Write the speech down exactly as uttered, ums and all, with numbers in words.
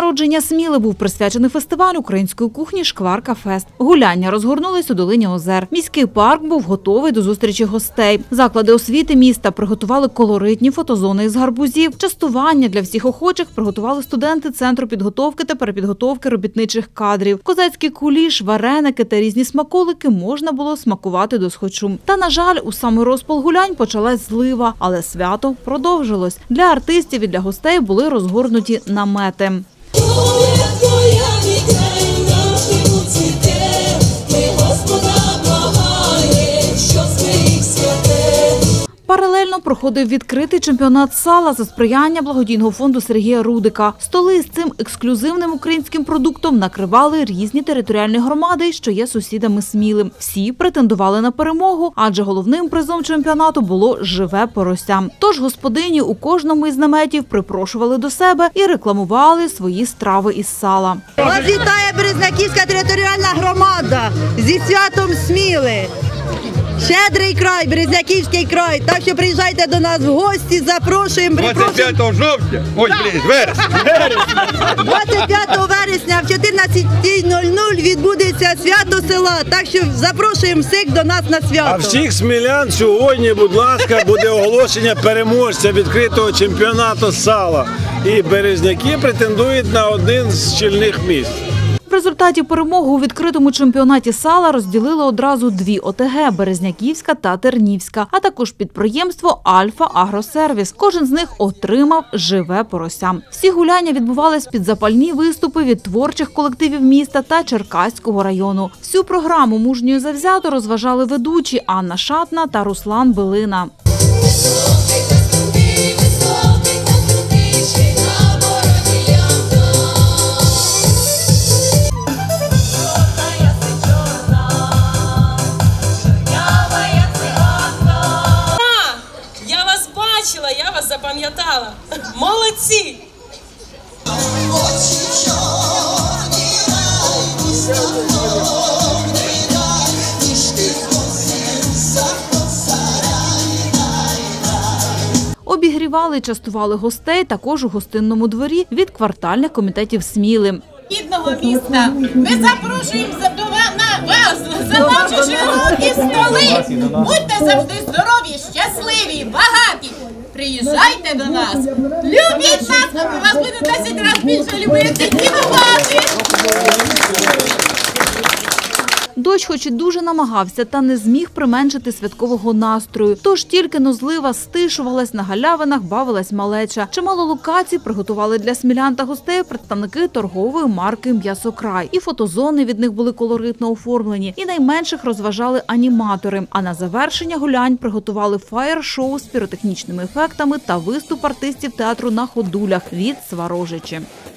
народження Сміли був присвячений фестивалю української кухні «Шкварка Фест». Гуляння розгорнулись у долині озер. Міський парк був готовий до зустрічі гостей. Заклади освіти міста приготували колоритні фотозони із гарбузів. Частування для всіх охочих приготували студенти Центру підготовки та перепідготовки робітничих кадрів. Козацький куліш, вареники та різні смаколики можна було смакувати досхочу. Та, на жаль, у самий розпал гулянь почалась злива, але свято продовжилось. Для артистів і для гостей були розгорнуті намети. Паралельно проходив відкритий чемпіонат сала за сприяння благодійного фонду Сергія Рудика. Столи з цим ексклюзивним українським продуктом накривали різні територіальні громади, що є сусідами Сміли. Всі претендували на перемогу, адже головним призом чемпіонату було живе порося. Тож господині у кожному із наметів припрошували до себе і рекламували свої страви із сала. Вас вітає Березняківська територіальна громада зі святом Сміли. Щедрий край, Березняківський край. Так що приїжджайте до нас в гості, запрошуємо. двадцять п'ятого жовтня, ой, блін, вересня. двадцять п'ятого вересня в чотирнадцятій нуль нуль відбудеться свято села. Так що запрошуємо всіх до нас на свято. А всіх смілян сьогодні, будь ласка, буде оголошення переможця відкритого чемпіонату сала. І березняки претендують на один з чільних місць. В результаті перемоги у відкритому чемпіонаті сала розділили одразу дві О Те Ге – Березняківська та Тернівська, а також підприємство «Альфа Агросервіс». Кожен з них отримав живе порося. Всі гуляння відбувались під запальні виступи від творчих колективів міста та Черкаського району. Всю програму мужньо і завзято розважали ведучі Анна Шатна та Руслан Билина. Я вас запам'ятала. Молодці! Обігрівали і частували гостей також у гостинному дворі від квартальних комітетів Сміли. Рідного міста ми запрошуємо до вас за наші широкі столи. Будьте завжди здорові, щасливі, багаті. Приїжджайте до нас, любіть нас, ми вас будемо десять разів більше любити і цінувати. Дощ хоч і дуже намагався, та не зміг применшити святкового настрою. Тож тільки но злива стишувалась, на галявинах бавилась малеча. Чимало локацій приготували для смілян та гостей представники торгової марки «М'ясокрай». І фотозони від них були колоритно оформлені, і найменших розважали аніматори. А на завершення гулянь приготували фаєр-шоу з піротехнічними ефектами та виступ артистів театру на ходулях від Сварожичі.